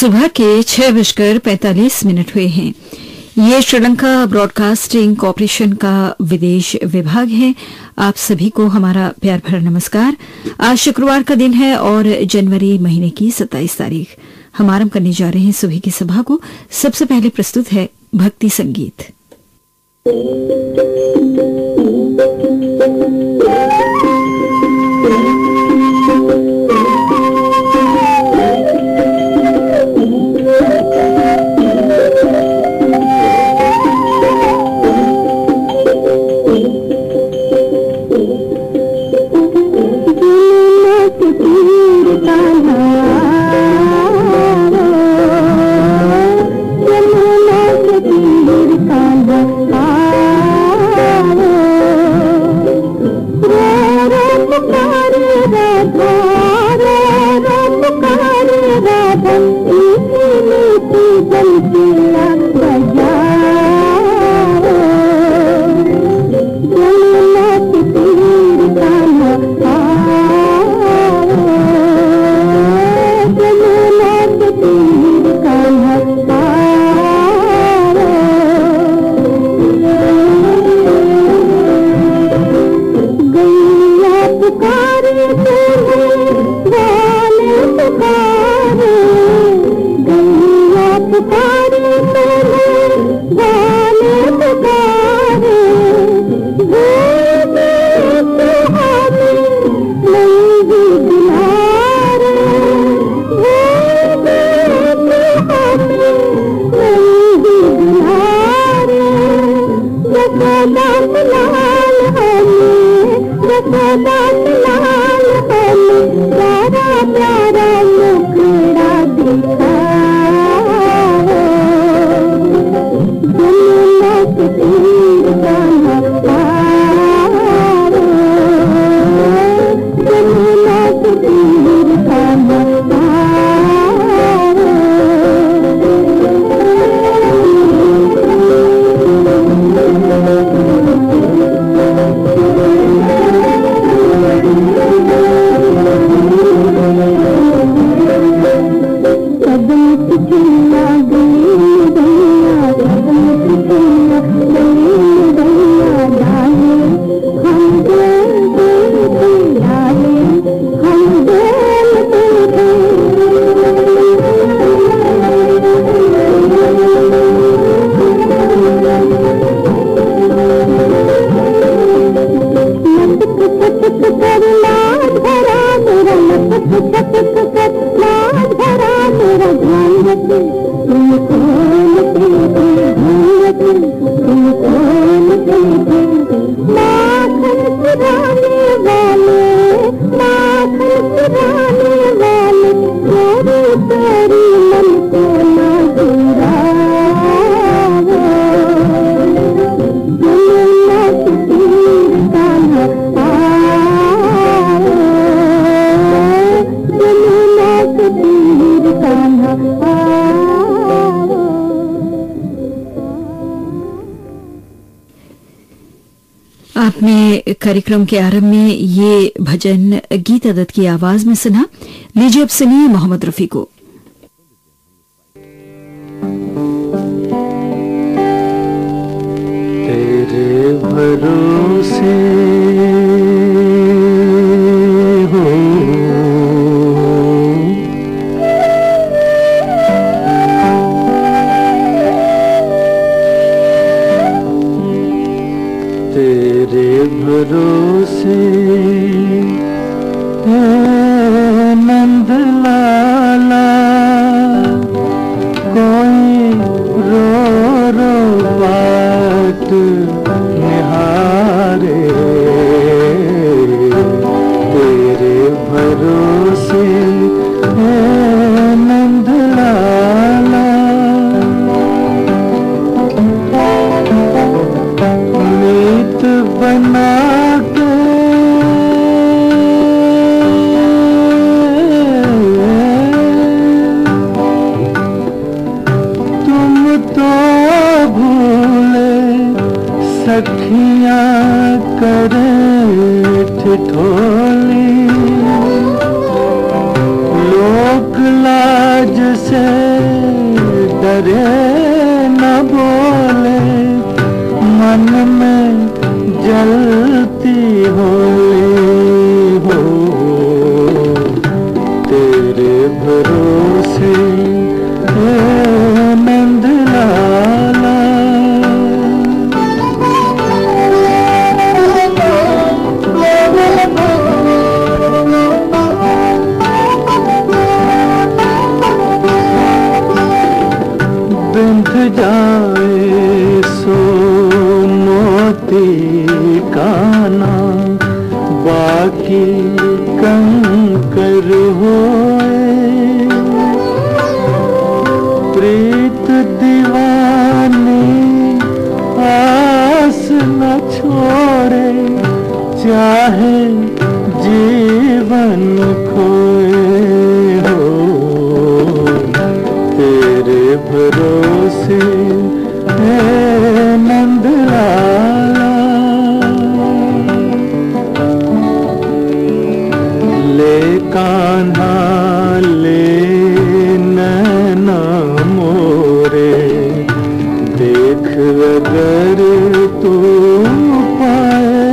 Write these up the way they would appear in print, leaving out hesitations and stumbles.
सुबह के 6:45 हुए हैं। ये श्रीलंका ब्रॉडकास्टिंग कॉरपोरेशन का विदेश विभाग है। आप सभी को हमारा प्यार भरा नमस्कार। आज शुक्रवार का दिन है और जनवरी महीने की 27 तारीख। हम आरंभ करने जा रहे हैं सुबह की सभा को। सबसे पहले प्रस्तुत है भक्ति संगीत। आपने कार्यक्रम के आरंभ में ये भजन गीता दत्त की आवाज में सुना। लीजिए अब सुनिए मोहम्मद रफी को। तेरे भरोसे भरोसे नंद लाला कोई रो रो बाट निहारे, तेरे भरोसे नंद लाला मीत बना सखियाँ करे ठिठोली, लोक लाज से रुंध जाए सो मोती का नाम, बाकी कंकर होए। प्रीत दीवानी आस न छोड़े, चाहे जीवन खोए हो। तेरे भरोसे है नंदलाला, ले कान्हा ले नैना मोरे, देख अगर तू पाए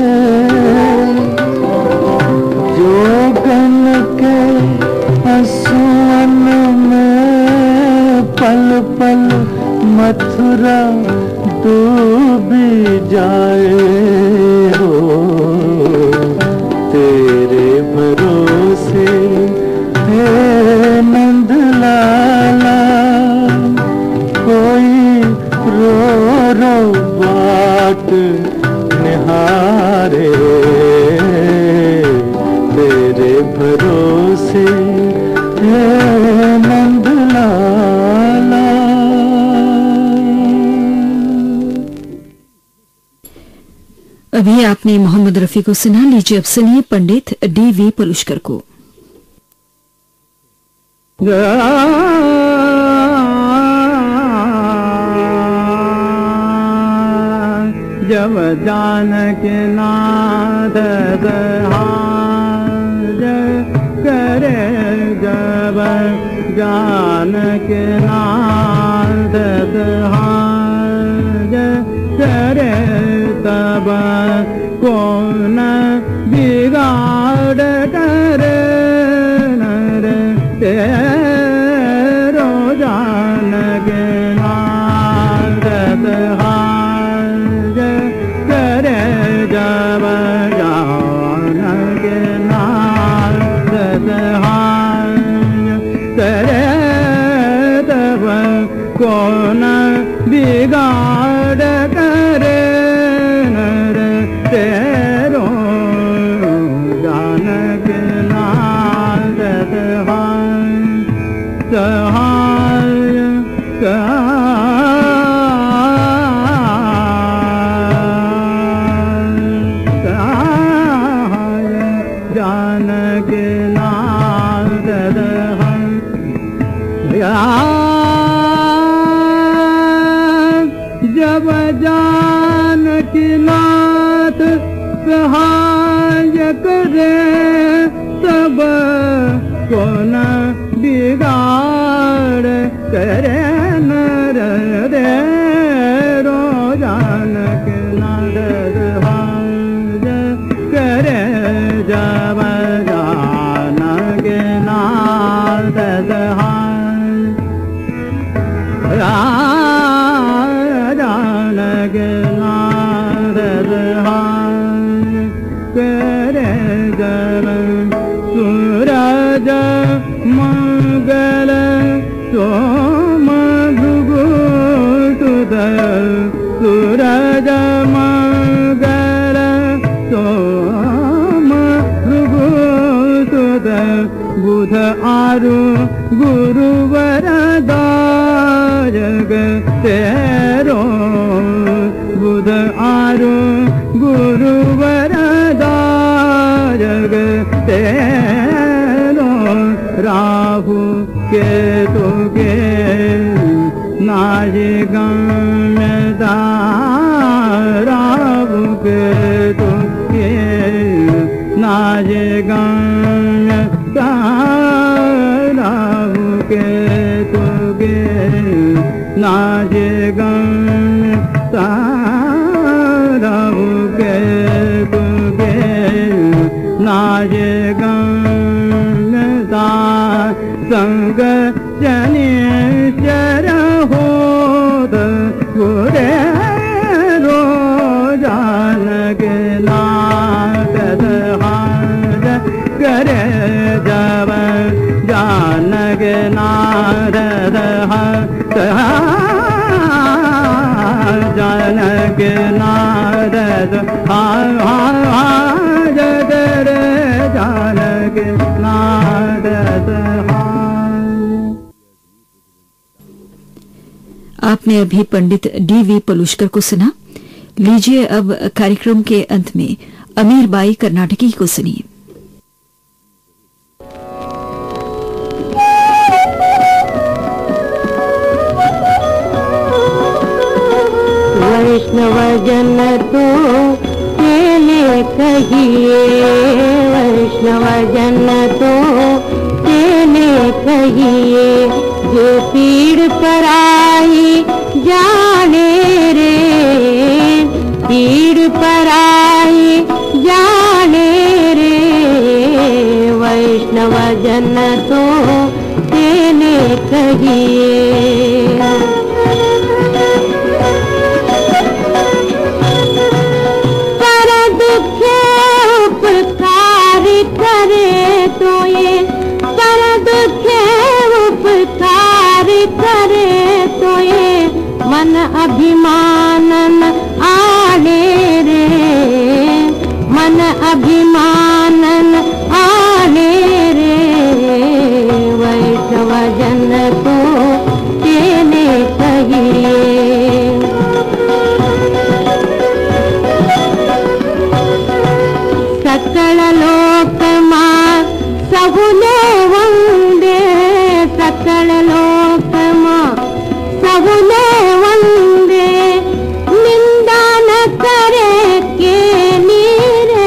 जोगन के आंसुओं में पल पल मथुरा डूबी जाए हो। तेरे भरोसे है नंदलाला, कोई रो रो बाट निहारे, तेरे भरोसे है नंदलाला। अभी आपने मोहम्मद रफी को सुना। लीजिए अब सुनिए पंडित D.V. पलुष्कर को। जब जानकी नाथ करे, जब जानकी नाथ करे, तब कौन बिगाड़ करे नर तेरो जानकी नाथ करे, जब जानकी नाथ करे, तब कौन बिगाड़ करे नर तेरो जानकी नाथ सहाय जानकी नाथ जब जानकी नाथ सहाय करे, तब कौन बिगाड़ करे नर तेरो जानकी नाथ सहाय करे, जब जानकी नाथ जानकी नाथ करे, जब सूरज मंगल सोम भृगु सुत, सूरज मंगल सोम भृगु सुत, बुध आरु गुरुवर दायक तेरो, बुध आरु गुरुवर दायक तेरो, राहु केतु के नाजिगम्यता, राहु केतु के नाजिगम्यता, राहु केतु के नाजिगम्यता, राहु केतु के नाजिगम्यता, संग शनिश्चर होत गुरे रो जानकी नाथ करे, जब जानकी नाथ आपने अभी पंडित D.V. पलुष्कर को सुना। लीजिए अब कार्यक्रम के अंत में अमीर बाई कर्नाटकी को सुनिए। वैष्णव जन तो तेने कहिए, वैष्णव जन तो तेने कहिए, जो पीड़ पर आई जाने रे, पीड़ पर आई जाने रे, वैष्णव जन तो तेने कहिए। मन अभिमानन आने रे, मन अभिमानन आने रे, वैष्णव जन तो तेने कहिए। सकल लोक मां सबुने वंदे, सकल लोक मां सबुने वंदे, निंदा न करे के नीरे,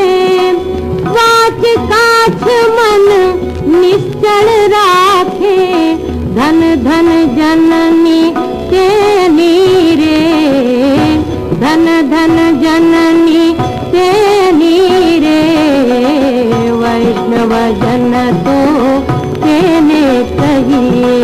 वाच काछ मन निश्चल राखे, धन धन जननी के नीरे, धन धन जननी के नीरे, वैष्णव जन तो तेने कहिए।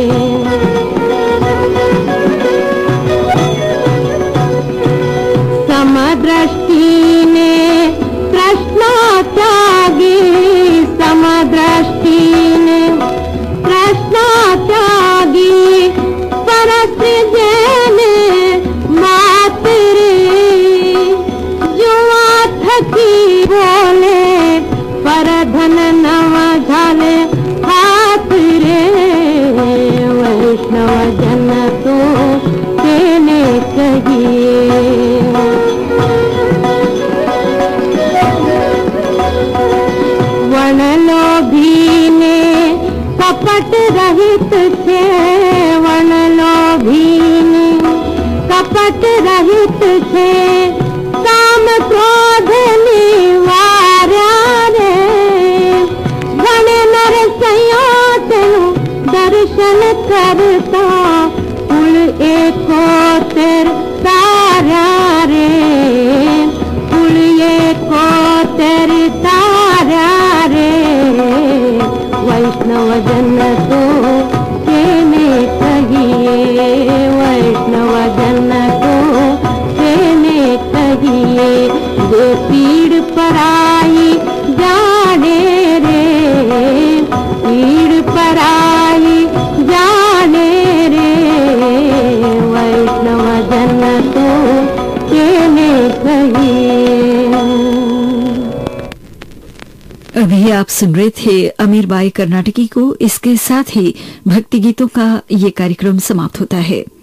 समदृष्टि ने कृष्ण त्यागी, समदृष्टि ने कृष्ण त्यागी, परस जैने मात रे, जुआ थकी बोले पर धन नव झाले हाथ रे, वैष्णव जन तो तेने कहिए। वनलोभी ने कपट रहित थे, वनलोभी ने कपट रहित थे, काम क्रोध निवार्या रे, गण नर संयोतनु दर्शन करता, कुल एकोतर तारा रे, कुल एकोतर तारा रे, वैष्णव जन तो तेने कहिए, वैष्णव जन तो तेने कहिए, जो पीड़ पर आई जाने रे, पीड़ पर आई जाने रे, वैष्णव जन तो तेने कहिए। अभी आप सुन रहे थे अमीर बाई कर्नाटकी को। इसके साथ ही भक्ति गीतों का ये कार्यक्रम समाप्त होता है।